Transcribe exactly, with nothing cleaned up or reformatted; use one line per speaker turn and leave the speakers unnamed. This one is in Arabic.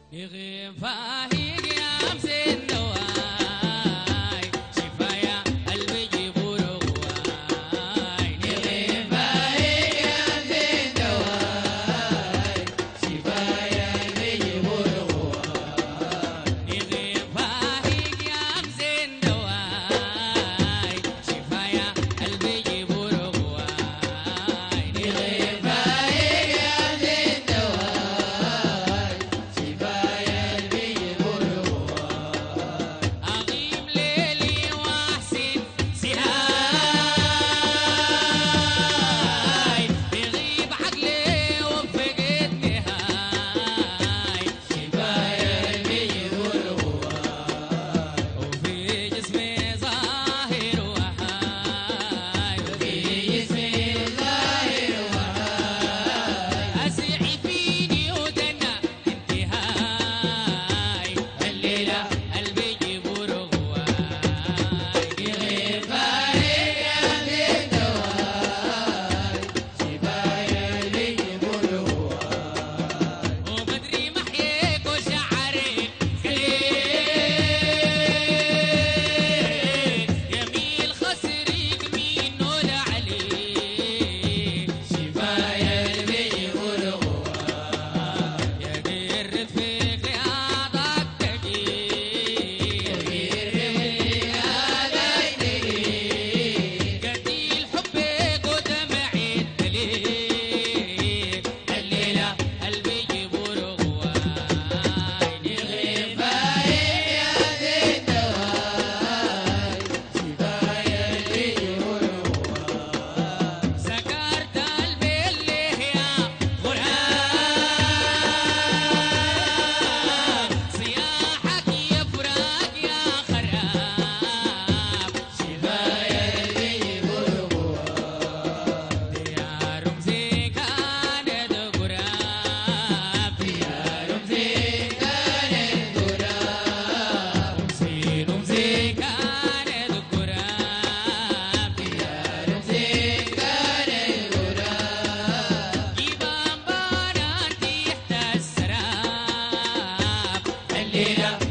يغيب فاهيق يا مسين دواي شفايا قلبي جيبوا له غواي. يغيب فاهيق يا مسين دواي شفايا قلبي جيبوا له غواي. يغيب فاهيق يا مسين دواي شفايا قلبي جيبوا له غواي. يغيب فاهيق يا مسين دواي شفايا قلبي جيبوا له غواي. أغيب ليلي وأحسن سهاي بيغيب عقلي وفقد نهاي شفايا قلبي جيبوا له غواي. وفي جسمي ظاهر وهاي وفي جسمي ظاهر وهاي أسعي فيني ودنا انتهاي الليلة قلبي جيبوا له غواي. يغيب فاهيق يا مسين دواي شفايا قلبي جيبوا له غواي. وبدري محييك وشعرك قليل يميل خسرك مين ولا عليك شفايا قلبي جيبوا له غواي. يا دير رفيق رياضك تقيل رياضك تقيل قتيل حبك ودمعي الدليل الليلة قلبي جيبوا له غواي. يغيب فاهيق يا مسين دواي شفايا قلبي جيبوا له غواي. سكرت قلبي اللي يا غراب صياحك يا فراق يا خراب شفايا قلبي جيبوا له غواي. ديار رمزي كانت غراب ديار رمزي كانت غراب رمزي رمزي كانت غراب ديار رمزي كانت غراب. جيبان باران تحت السراب الليلة